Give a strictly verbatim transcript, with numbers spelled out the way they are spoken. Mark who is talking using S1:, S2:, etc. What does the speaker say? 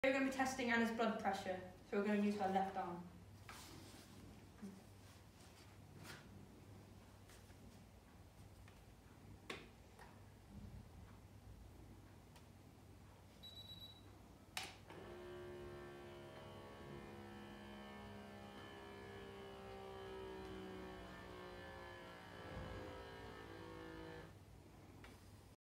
S1: We're going to be testing Anna's blood pressure, so we're going to use her left arm.